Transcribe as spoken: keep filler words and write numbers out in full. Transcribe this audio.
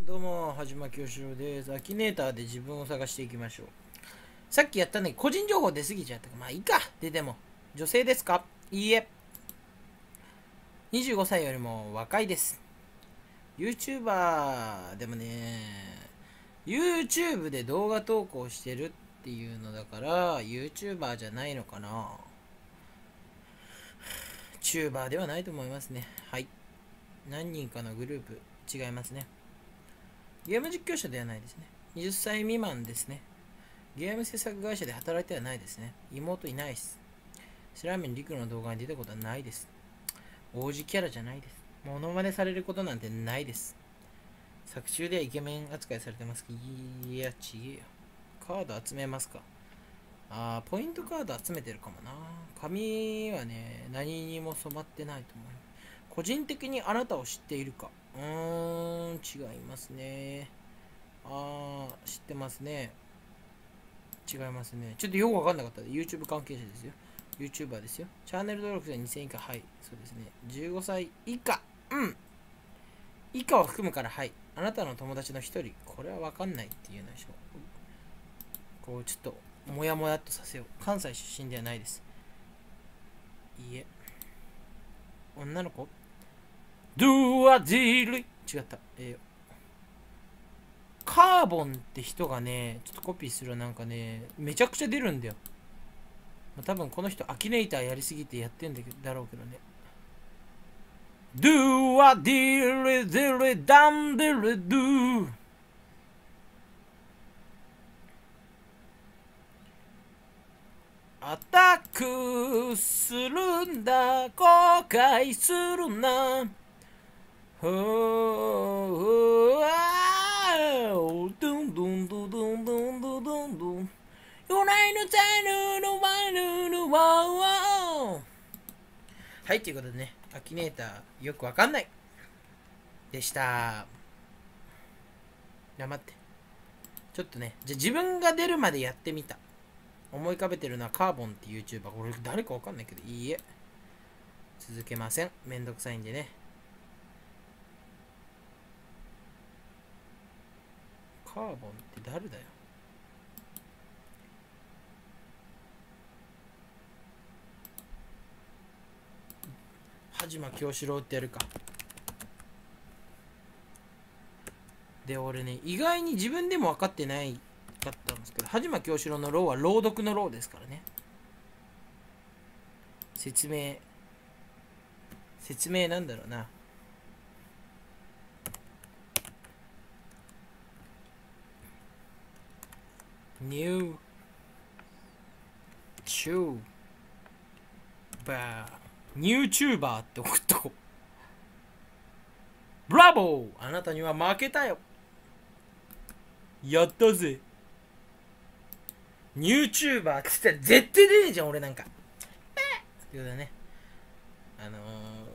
どうも、はじまきよしろです。アキネーターで自分を探していきましょう。さっきやったね、個人情報出すぎちゃったから、まあいいか、出ても。女性ですか？いいえ。にじゅうごさいよりも若いです。YouTuber でもね、YouTube で動画投稿してるっていうのだから、YouTuber じゃないのかな。チューバーではないと思いますね。はい。何人かのグループ、違いますね。ゲーム実況者ではないですね。はたち未満ですね。ゲーム制作会社で働いてはないですね。妹いないです。シラーメンリクの動画に出たことはないです。王子キャラじゃないです。モノマネされることなんてないです。作中ではイケメン扱いされてますけど、いや、ちげえよ。カード集めますか。あー、ポイントカード集めてるかもな。髪はね、何にも染まってないと思う。個人的にあなたを知っているか。うーん、違いますね。あー、知ってますね。違いますね。ちょっとよくわかんなかった。YouTube 関係者ですよ。YouTuber ですよ。チャンネル登録者にせん以下、はい。そうですね。じゅうごさい以下。うん。以下を含むから、はい。あなたの友達の一人。これはわかんないっていうのでしょう。こう、ちょっと、もやもやっとさせよう。関西出身ではないです。いいえ。女の子 ?Do a deal! 違った。えー、カーボンって人がね、ちょっとコピーするなんかね、めちゃくちゃ出るんだよ。多分この人アキネイターやりすぎてやってんだけどだろうけどね。Do a deal deal dum deal do アタックするんだ後悔するなほーあードンドンドンドンドンドンドンドンヨナイのチャイヌのワイヌのワンワンはい、ということでね、アキネーターよくわかんないでした。黙って。ちょっとね、じゃあ自分が出るまでやってみた。思い浮かべてるのはカーボンって YouTuber。これ誰かわかんないけど、いいえ。続けません。めんどくさいんでね。カーボンって誰だよ。はじま京志郎ってやるか。で、俺ね、意外に自分でも分かってないかったんですけど、はじま京志郎のローは朗読のローですからね。説明。説明なんだろうな。ニューチューバーニューチューバーって送っとこう。ブラボーあなたには負けたよやったぜニューチューバーって言ったら絶対出ねえじゃん俺なんかということでねあのー